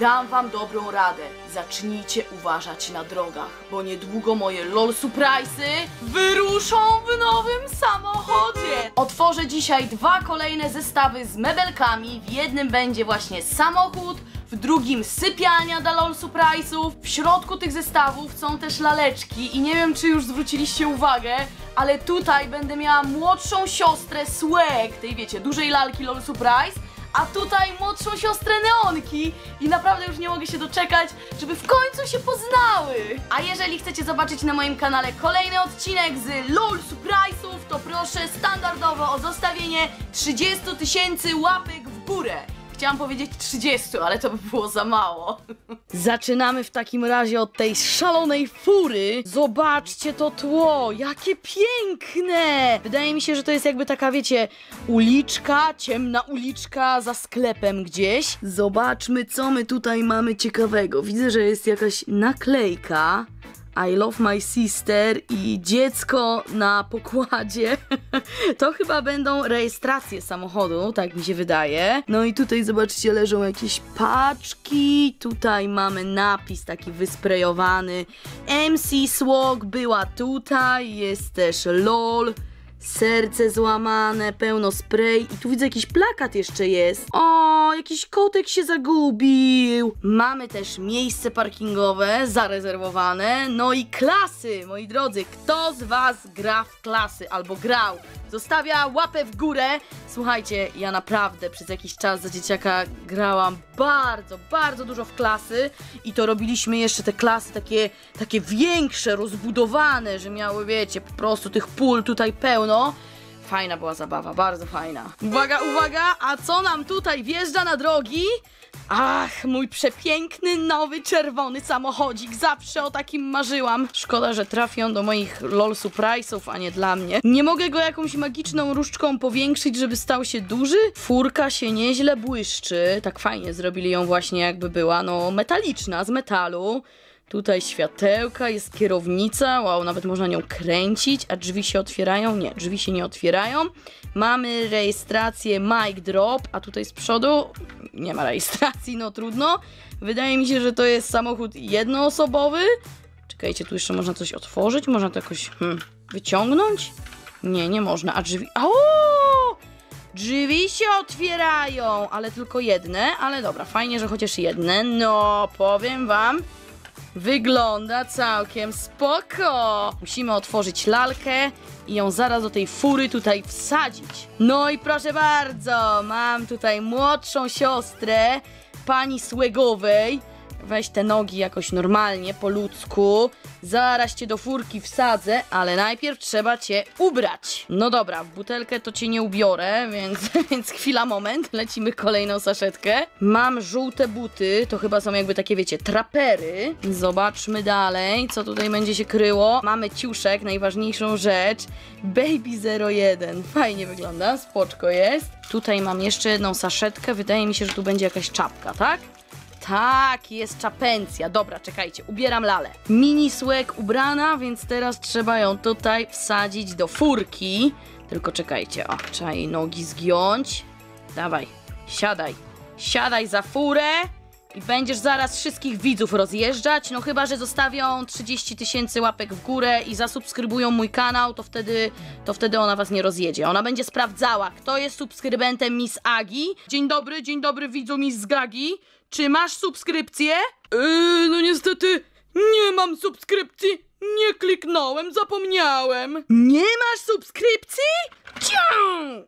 Dam wam dobrą radę. Zacznijcie uważać na drogach, bo niedługo moje LOL Surprise'y wyruszą w nowym samochodzie. Otworzę dzisiaj 2 kolejne zestawy z mebelkami. W jednym będzie właśnie samochód, w drugim sypialnia dla LOL Surprise'ów. W środku tych zestawów są też laleczki i nie wiem, czy już zwróciliście uwagę, ale tutaj będę miała młodszą siostrę Swag, tej wiecie, dużej lalki LOL Surprise, a tutaj młodszą siostrę Neonki i naprawdę już nie mogę się doczekać, żeby w końcu się poznały. A jeżeli chcecie zobaczyć na moim kanale kolejny odcinek z LOL Surprise'ów, to proszę standardowo o zostawienie 30 000 łapek w górę. Chciałam powiedzieć 30, ale to by było za mało. Zaczynamy w takim razie od tej szalonej fury. Zobaczcie to tło, jakie piękne! Wydaje mi się, że to jest jakby taka, wiecie, uliczka, ciemna uliczka za sklepem gdzieś. Zobaczmy, co my tutaj mamy ciekawego. Widzę, że jest jakaś naklejka. I love my sister i dziecko na pokładzie. To chyba będą rejestracje samochodu, tak mi się wydaje. No i tutaj zobaczcie, leżą jakieś paczki. Tutaj mamy napis taki wysprejowany. MC Swag była tutaj, jest też LOL. Serce złamane, pełno spray i tu widzę jakiś plakat jeszcze jest. O, jakiś kotek się zagubił. Mamy też miejsce parkingowe zarezerwowane. No i klasy, moi drodzy. Kto z was gra w klasy albo grał? Zostawia łapę w górę. Słuchajcie, ja naprawdę przez jakiś czas za dzieciaka grałam bardzo dużo w klasy i to robiliśmy jeszcze te klasy takie większe, rozbudowane, że miały, wiecie, po prostu tych pól tutaj pełno. Fajna była zabawa, bardzo fajna. Uwaga, uwaga, a co nam tutaj wjeżdża na drogi? Ach, mój przepiękny, nowy, czerwony samochodzik. Zawsze o takim marzyłam. Szkoda, że trafią do moich LOL Surprise'ów, a nie dla mnie. Nie mogę go jakąś magiczną różdżką powiększyć, żeby stał się duży? Furka się nieźle błyszczy. Tak fajnie zrobili ją właśnie, jakby była, no, metaliczna, z metalu. Tutaj światełka, jest kierownica, wow, nawet można nią kręcić, a drzwi się otwierają? Nie, drzwi się nie otwierają. Mamy rejestrację Mic Drop, a tutaj z przodu nie ma rejestracji, no trudno. Wydaje mi się, że to jest samochód jednoosobowy. Czekajcie, tu jeszcze można coś otworzyć, można to jakoś wyciągnąć? Nie, nie można, a drzwi... O! Drzwi się otwierają, ale tylko jedne, ale dobra, fajnie, że chociaż jedne. No, powiem wam, wygląda całkiem spoko. Musimy otworzyć lalkę i ją zaraz do tej fury tutaj wsadzić. No i proszę bardzo, mam tutaj młodszą siostrę pani Swagowej. Weź te nogi jakoś normalnie, po ludzku. Zaraz cię do furki wsadzę, ale najpierw trzeba cię ubrać. No dobra, w butelkę to cię nie ubiorę, więc chwila, moment. Lecimy kolejną saszetkę. Mam żółte buty, to chyba są jakby takie, wiecie, trapery. Zobaczmy dalej, co tutaj będzie się kryło. Mamy ciuszek, najważniejszą rzecz. Baby 01. Fajnie wygląda, spoczko jest. Tutaj mam jeszcze jedną saszetkę. Wydaje mi się, że tu będzie jakaś czapka, tak? Tak, jest czapencja. Dobra, czekajcie, ubieram lalę. Mini Swag ubrana, więc teraz trzeba ją tutaj wsadzić do furki. Tylko czekajcie, o, trzeba jej nogi zgiąć. Dawaj, siadaj. Siadaj za furę i będziesz zaraz wszystkich widzów rozjeżdżać. No chyba że zostawią 30 000 łapek w górę i zasubskrybują mój kanał, to wtedy ona was nie rozjedzie. Ona będzie sprawdzała, kto jest subskrybentem Miss Agi. Dzień dobry widzu Miss Gagi. Czy masz subskrypcję? No niestety nie mam subskrypcji. Nie kliknąłem, zapomniałem. Nie masz subskrypcji? Ciao!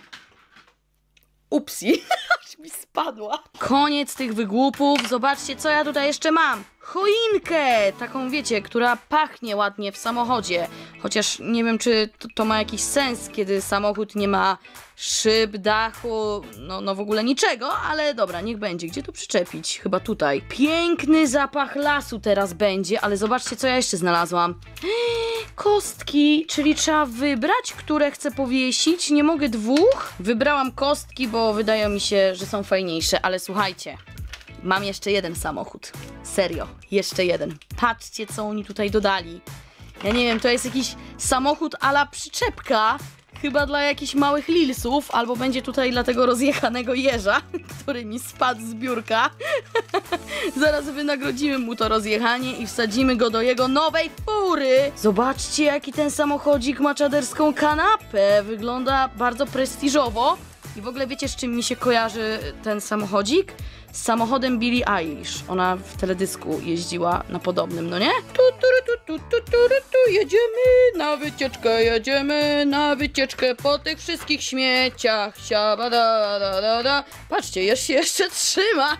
Upsi, aż mi spadła. Koniec tych wygłupów. Zobaczcie, co ja tutaj jeszcze mam. Choinkę, taką wiecie, która pachnie ładnie w samochodzie. Chociaż nie wiem, czy to ma jakiś sens, kiedy samochód nie ma szyb, dachu, no w ogóle niczego, ale dobra, niech będzie. Gdzie to przyczepić? Chyba tutaj. Piękny zapach lasu teraz będzie, ale zobaczcie, co ja jeszcze znalazłam. Kostki, czyli trzeba wybrać, które chcę powiesić. Nie mogę 2. Wybrałam kostki, bo wydaje mi się, że są fajniejsze, ale słuchajcie. Mam jeszcze jeden samochód. Serio, jeszcze jeden. Patrzcie, co oni tutaj dodali. Ja nie wiem, to jest jakiś samochód a la przyczepka. Chyba dla jakichś małych lilsów, albo będzie tutaj dla tego rozjechanego jeża, który mi spadł z biurka. Zaraz wynagrodzimy mu to rozjechanie i wsadzimy go do jego nowej fury. Zobaczcie, jaki ten samochodzik ma czaderską kanapę. Wygląda bardzo prestiżowo. I w ogóle wiecie, z czym mi się kojarzy ten samochodzik? Z samochodem Billie Eilish. Ona w teledysku jeździła na podobnym, no nie? Jedziemy na wycieczkę po tych wszystkich śmieciach. Siabada. Patrzcie, jeszcze trzyma.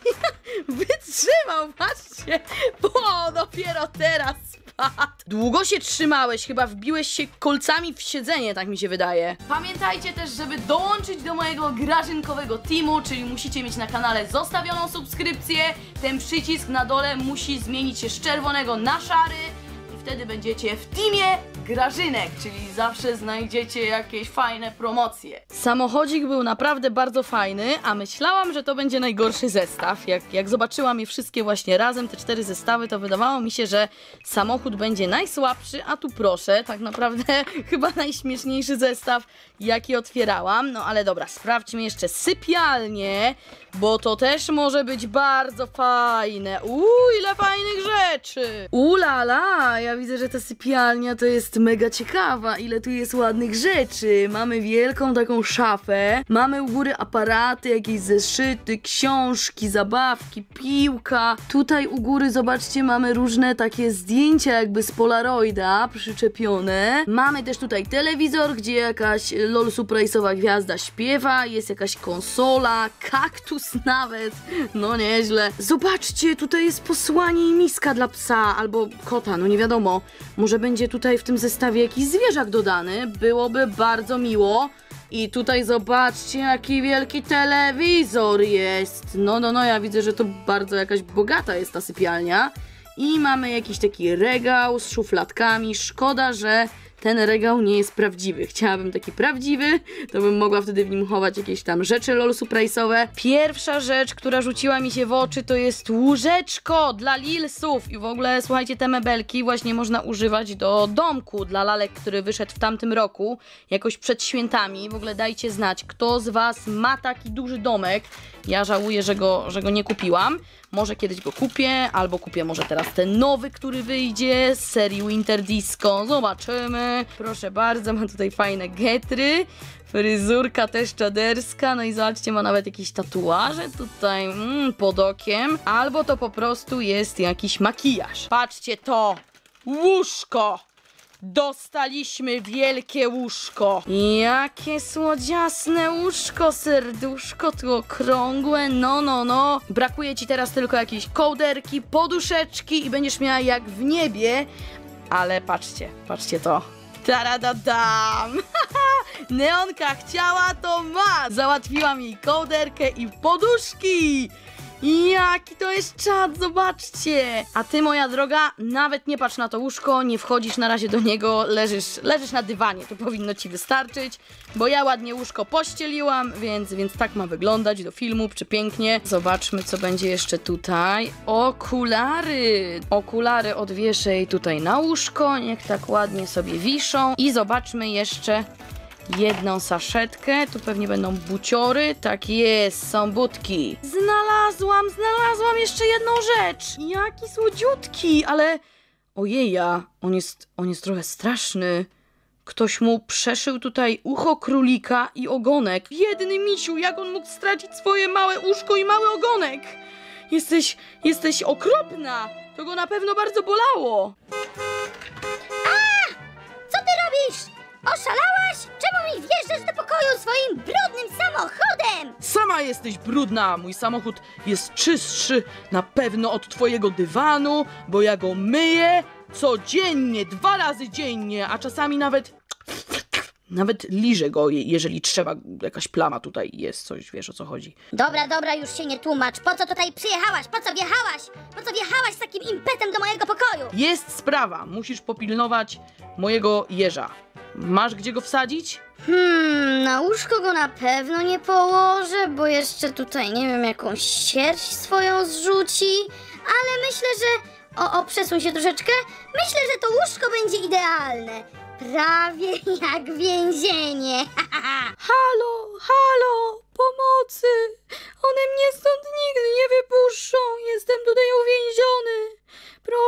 Wytrzymał, patrzcie. O, dopiero teraz spadł. Długo się trzymałeś, chyba wbiłeś się kolcami w siedzenie, tak mi się wydaje. Pamiętajcie też, żeby dołączyć do mojego grażynkowego teamu, czyli musicie mieć na kanale zostawioną subskrypcję. Ten przycisk na dole musi zmienić się z czerwonego na szary i wtedy będziecie w teamie Grażynek, czyli zawsze znajdziecie jakieś fajne promocje. Samochodzik był naprawdę bardzo fajny, a myślałam, że to będzie najgorszy zestaw. Jak zobaczyłam je wszystkie właśnie razem, te 4 zestawy, to wydawało mi się, że samochód będzie najsłabszy, a tu proszę, tak naprawdę chyba najśmieszniejszy zestaw, jaki otwierałam. No ale dobra, sprawdźmy jeszcze sypialnię, bo to też może być bardzo fajne. Ile fajnych rzeczy! Lala, ja widzę, że ta sypialnia to jest mega ciekawa, ile tu jest ładnych rzeczy. Mamy wielką taką szafę, mamy u góry aparaty, jakieś zeszyty, książki, zabawki, piłka. Tutaj u góry, zobaczcie, mamy różne takie zdjęcia jakby z Polaroida przyczepione. Mamy też tutaj telewizor, gdzie jakaś LOL Surprise'owa gwiazda śpiewa, jest jakaś konsola, kaktus nawet, no nieźle. Zobaczcie, tutaj jest posłanie i miska dla psa albo kota, no nie wiadomo. Może będzie tutaj w tym zestawie jakiś zwierzak dodany, byłoby bardzo miło. I tutaj zobaczcie, jaki wielki telewizor jest. No, ja widzę, że to bardzo jakaś bogata jest ta sypialnia. I mamy jakiś taki regał z szufladkami. Szkoda, że ten regał nie jest prawdziwy. Chciałabym taki prawdziwy, to bym mogła wtedy w nim chować jakieś tam rzeczy LOL Surprise'owe. Pierwsza rzecz, która rzuciła mi się w oczy, to jest łóżeczko dla lilsów. I w ogóle, słuchajcie, te mebelki właśnie można używać do domku dla lalek, który wyszedł w tamtym roku, jakoś przed świętami. W ogóle dajcie znać, kto z was ma taki duży domek. Ja żałuję, że go nie kupiłam. Może kiedyś go kupię, albo kupię może teraz ten nowy, który wyjdzie z serii Winter Disco. Zobaczymy. Proszę bardzo, ma tutaj fajne getry. Fryzurka też czaderska. No i zobaczcie, ma nawet jakieś tatuaże tutaj pod okiem. Albo to po prostu jest jakiś makijaż. Patrzcie to! Łóżko! Dostaliśmy wielkie łóżko. Jakie słodziasne łóżko, serduszko, tu okrągłe, no. Brakuje ci teraz tylko jakiejś kołderki, poduszeczki i będziesz miała jak w niebie. Ale patrzcie to. Taradadam! Neonka chciała, to ma! Załatwiłam jej kołderkę i poduszki! Jaki to jest czad, zobaczcie! A ty, moja droga, nawet nie patrz na to łóżko, nie wchodzisz na razie do niego, leżysz na dywanie, to powinno ci wystarczyć, bo ja ładnie łóżko pościeliłam, więc tak ma wyglądać do filmu, przepięknie. Zobaczmy, co będzie jeszcze tutaj. Okulary! Okulary odwieszę jej tutaj na łóżko, niech tak ładnie sobie wiszą. I zobaczmy jeszcze jedną saszetkę, tu pewnie będą buciory, tak jest, są budki. Znalazłam jeszcze jedną rzecz. Jaki słodziutki, ale ojeja, on jest trochę straszny. Ktoś mu przeszył tutaj ucho królika i ogonek. Biedny misiu, jak on mógł stracić swoje małe uszko i mały ogonek? Jesteś okropna, to go na pewno bardzo bolało. Co ty robisz? Oszalałaś? Czemu mi wjeżdżasz do pokoju swoim brudnym samochodem? Sama jesteś brudna, mój samochód jest czystszy na pewno od twojego dywanu, bo ja go myję codziennie, 2 razy dziennie, a czasami nawet liżę go, jeżeli trzeba, jakaś plama tutaj jest, coś, wiesz o co chodzi. Dobra, już się nie tłumacz. Po co tutaj przyjechałaś? Po co wjechałaś? Po co wjechałaś z takim impetem do mojego pokoju? Jest sprawa, musisz popilnować mojego jeża. Masz gdzie go wsadzić? Na łóżko go na pewno nie położę, bo jeszcze tutaj, nie wiem, jakąś sierść swoją zrzuci, ale myślę, że... przesuń się troszeczkę. Myślę, że to łóżko będzie idealne. Prawie jak więzienie. Halo, pomocy! One mnie stąd nigdy nie wypuszczą. Jestem tu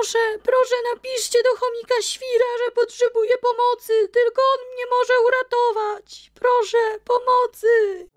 Proszę napiszcie do chomika Świra, że potrzebuje pomocy. Tylko on mnie może uratować. Proszę, pomocy.